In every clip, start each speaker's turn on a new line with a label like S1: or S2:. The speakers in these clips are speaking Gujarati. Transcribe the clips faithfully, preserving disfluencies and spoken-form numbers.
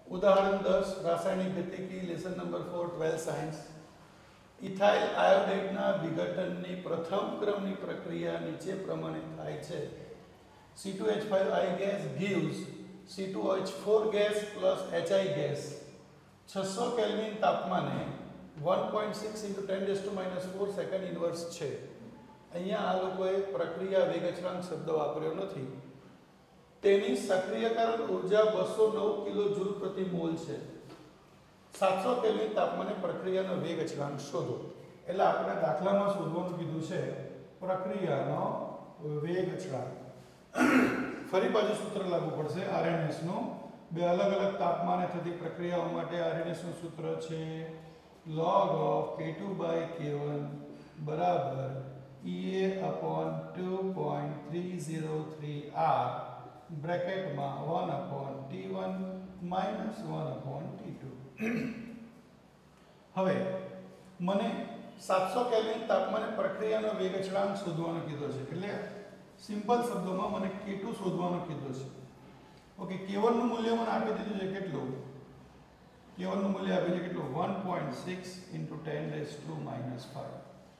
S1: उदाहरण दस रासायनिक गतिकी lesson number four twelve science ethyl आयोडेटना विघटननी प्रथम क्रमनी प्रक्रिया नीचे प्रमाणे थाय छे C two H five I gas gives C two H four gas plus H I gas six hundred kelvin तापमाने one point six into ten raised to minus four second inverse छे। અહીંયા આ લોકોએ પ્રક્રિયા વેગ અચળાંક શબ્દ વાપર્યો નથી। તેની સક્રિયકરણ ઊર્જા two oh nine kilojoule પ્રતિ મોલ છે। सात सौ કેલ્વિન તાપમાને પ્રક્રિયાનો વેગ અચળાંક શોધો। એટલે આપણે દાખલામાં શોધવાનું કીધું છે પ્રક્રિયાનો વેગ અચળાંક। ફરી પાછું સૂત્ર લાગુ પડશે આરએનએસ નું। બે અલગ અલગ તાપમાને થતી પ્રક્રિયાઓ માટે આરએનએસ નું સૂત્ર છે log of K two by K one બરાબર E A upon two point three zero three R બ્રેકેટમાં one upon T one minus one upon T two। હવે મને सात सौ કેલ્વિન તાપમાને પ્રક્રિયાનો વેગ અચળાંક શોધવાનો કીધો છે। એટલે સિમ્પલ શબ્દોમાં મને K two શોધવાનો કીધો છે। ઓકે K one નું મૂલ્ય મને આપી દીધું છે કેટલું? K one નું મૂલ્ય આપી છે કેટલું? one point six into ten raised to minus five।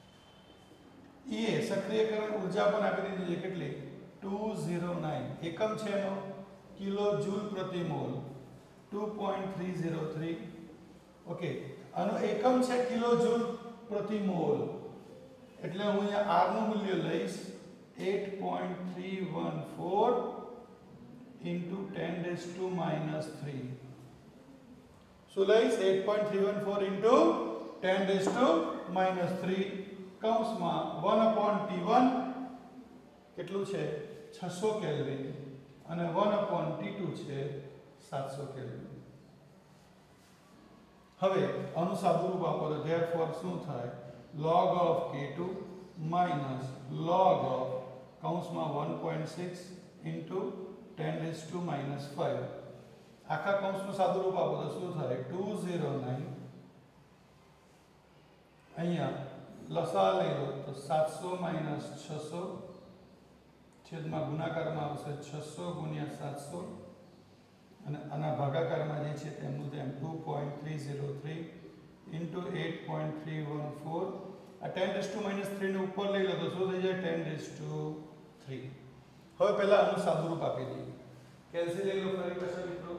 S1: E A સક્રિયકરણ ઊર્જા પણ આપી દીધી છે કેટલી? two hundred nine એકમ છે એનો કિલો જૂલ પ્રતિ mole two point three zero three। Okay આનો એકમ છે કિલો જૂલ પ્રતિ મોલ એટલે હું અહીંયા R નું મૂલ્ય લઈશ eight point three one four into ten raised to minus three। So લઈશ eight point three one four into ten raised to minus three કૌંસમાં one upon T one કેટલું છે six hundred કેલ્વિન અને one upon T two છે seven hundred કેલ્વિન। હવે આનું સાદુરૂપ આપો તો therefore શું થાય log of K two minus log of કૌંસમાં one point six into ten raised to minus five આખા કૌંસનું સાદુરૂપ આપો તો શું થાય two hundred nine અહીંયા લસા લઈ લો તો seven hundred minus six hundred છેદમાં ગુણાકારમાં આવશે six hundred ગુણ્યા seven hundred અને આના ભાગાકારમાં જે છે તેમનું તેમ two point three zero three into eight point three one four આ ten raised to minus three ને ઉપર લઈ લો તો શું થઈ જાય ten raised to three। હવે પહેલા આનું સાદુરૂપ આપી દઈએ કેલ્સી લઈ લો ફરી પાછા મિત્રો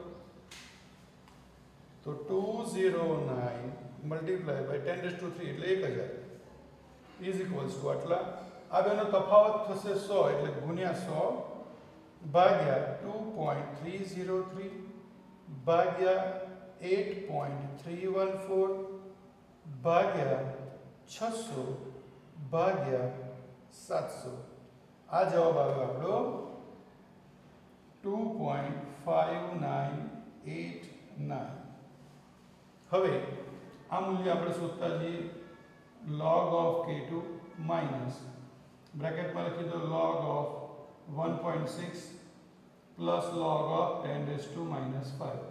S1: તો two hundred nine multiply by ten raised to three એટલે one thousand is equals to આટલા આ બેનો તફાવત થશે one hundred એટલે ગુણ્યા one hundred ભાગ્યા two point three zero three ભાગ્યા eight point three one four ભાગ્યા six hundred ભાગ્યા seven hundred આ જવાબ આવ્યો આપણો two point five nine eight nine। હવે આ મૂલ્ય આપણે શોધતા જઈએ log of K two minus બ્રેકેટમાં લખી દો log of one point six plus log of ten raised to minus five।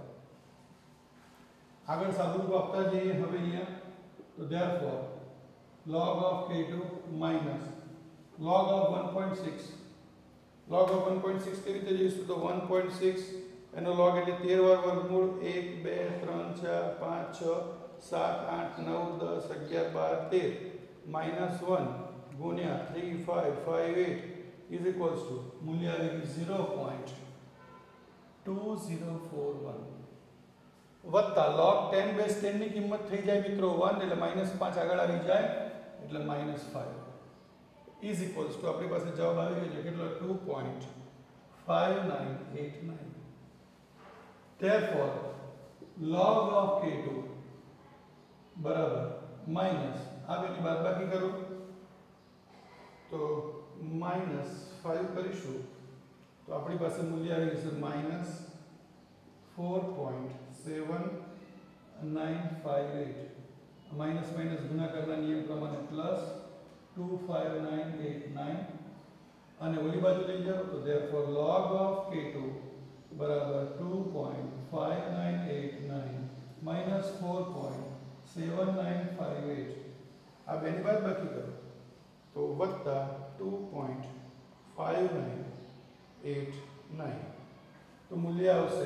S1: આગળ સાદુરૂપ આપતા જઈએ હવે અહીંયા તો therefore log of K two minus log of one point six log of one point six કેવી રીતે જઈશું તો one point six એનો log એટલે thirteen વાર વર્ગમૂળ one two three four five six seven eight nine ten eleven twelve thirteen minus one ગુણ્યા three five five eight is equals to મૂલ્ય આવે કે zero point two zero four one વત્તા log ten base ten ની કિંમત થઈ જાય મિત્રો one એટલે minus five આગળ આવી જાય એટલે minus five is equals to આપણી પાસે જવાબ આવી ગયો છે કેટલો two point five nine eight nine। therefore log of K two બરાબર માઈનસ આ બેની બાદબાકી કરો તો માઈનસ five કરીશું તો આપણી પાસે મૂલ્ય આવી જશે minus four point seven nine five eight minus minus ગુણાકારના નિયમ પ્રમાણે plus two five nine eight nine અને ઓલી બાજુ લઈ જાઓ તો therefore log of K two બરાબર two point five nine eight nine minus four point seven nine five eight આ બેની બાદબાકી કરો તો વત્તા two point five nine eight nine तो मूल्य आवश्य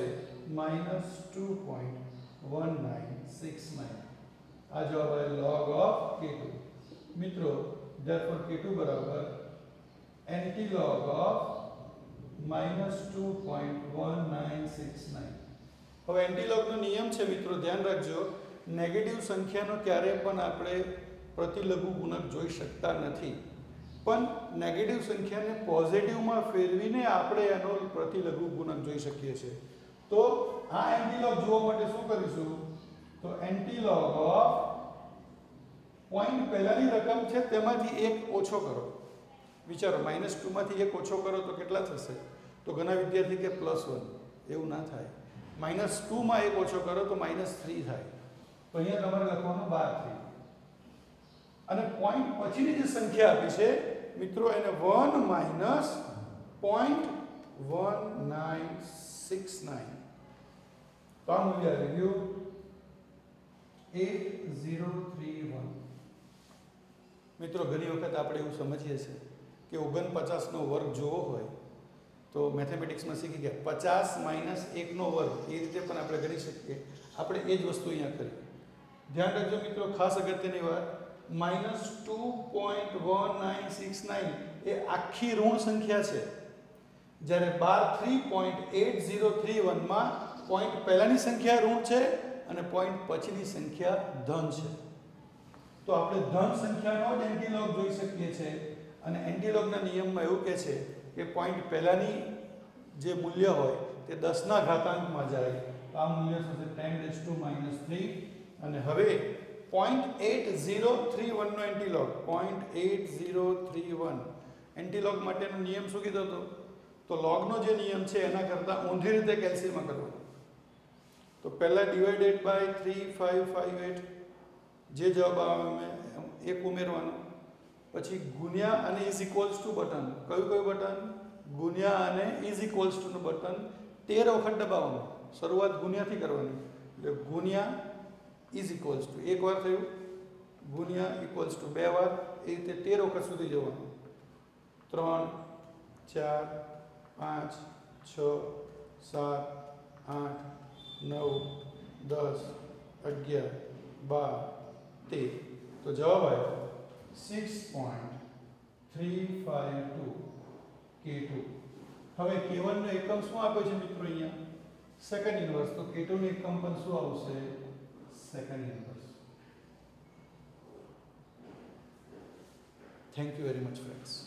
S1: minus two point one nine six nine. આ જવાબ આવે log of કે ટુ. મિત્રો therefore કે ટુ બરાબર antilog of minus two point one nine six nine. હવે એન્ટીલોગનો નિયમ છે મિત્રો, ધ્યાન રાખજો, નેગેટિવ સંખ્યાનો ક્યારેય પણ આપણે પ્રતિલઘુ ગુણક જોઈ શકતા નથી, પણ નેગેટિવ સંખ્યાને પોઝિટિવમાં ફેરવીને આપણે એનો પ્રતિલઘુ ગુણક જોઈ શકીએ છીએ. તો આ એન્ટીલોગ જોવા માટે શું કરીશું? તો એન્ટીલોગ ઓફ પોઈન્ટ પહેલાની રકમ છે તેમાંથી એક ઓછો કરો. વિચારો, માઇનસ ટુ માંથી એક ઓછો કરો તો કેટલા થશે? તો ઘણા વિદ્યાર્થી કે પ્લસ વન. એવું ના થાય. માઇનસ ટુમાં એક ઓછો કરો તો માઇનસ થ્રી થાય. તો અહીંયા તમારે લખવાનું બાર થ્રી. અને પોઈન્ટ પછીની જે સંખ્યા આપી છે મિત્રો, એને one minus point one nine six nine. તો આ મૂલ્ય આવી ગયું એટ ઝીરો થ્રી વન. મિત્રો ઘણી વખત આપણે એવું સમજીએ છીએ કે ઓગણપચાસનો વર્ગ જોવો હોય તો મેથેમેટિક્સમાં શીખી ગયા પચાસ માઇનસ એકનો વર્ગ, એ રીતે પણ આપણે કરી શકીએ. આપણે એ જ વસ્તુ અહીંયા કરી. ધ્યાન રાખજો મિત્રો, ખાસ અગત્યની વાત, minus two point one nine six nine એ આખી ઋણ સંખ્યા છે, જ્યારે બાર three point eight zero three વનમાં પોઈન્ટ પહેલાંની સંખ્યા ઋણ છે અને પોઈન્ટ પછીની સંખ્યા ધન છે. તો આપણે ધન સંખ્યાનો જ એન્ટીલોગ જોઈ શકીએ છીએ. અને એન્ટીલોગના નિયમમાં એવું કહે છે કે પોઈન્ટ પહેલાંની જે મૂલ્ય હોય તે દસના ઘાતાંકમાં જાય. તો આ મૂલ્ય થશે ten raise to minus three. અને હવે પોઈન્ટ એટ ઝીરો થ્રી વનનો antilog, point eight zero three one antilog માટેનો નિયમ શું કીધો હતો? તો લોગનો જે નિયમ છે એના કરતાં ઊંધી રીતે કેલ્સીમાં કરવાનો. તો પહેલાં divided by three five five eight, જે જવાબ આવે મેં એક ઉમેરવાનો, પછી ગુણ્યા અને ઇઝ ઇક્વલ્સ ટુ બટન. કયું કયું બટન? ગુણ્યા અને ઇઝ ઇક્વલ્સ ટુનું બટન તેર વખત દબાવવાનું. શરૂઆત ગુણ્યાથી કરવાની. એટલે ગુણ્યા ઇઝ ઇક્વલ્સ ટુ એક વાર થયું, ગુણ્યા ઇક્વલ્સ ટુ બે વાર, એ રીતે તેર વખત સુધી જવાનું. ત્રણ, ચાર, પાંચ, છ, સાત, આઠ, નવ, દસ, અગિયાર, બાર, તેર. તો જવાબ આવ્યો six point three five two K two. હવે કે વનનો એકમ શું આપ્યો છે મિત્રો અહીંયા? Second inverse. તો કે ટુનો એકમ પણ શું આવશે? Second inverse. Thank you very much friends.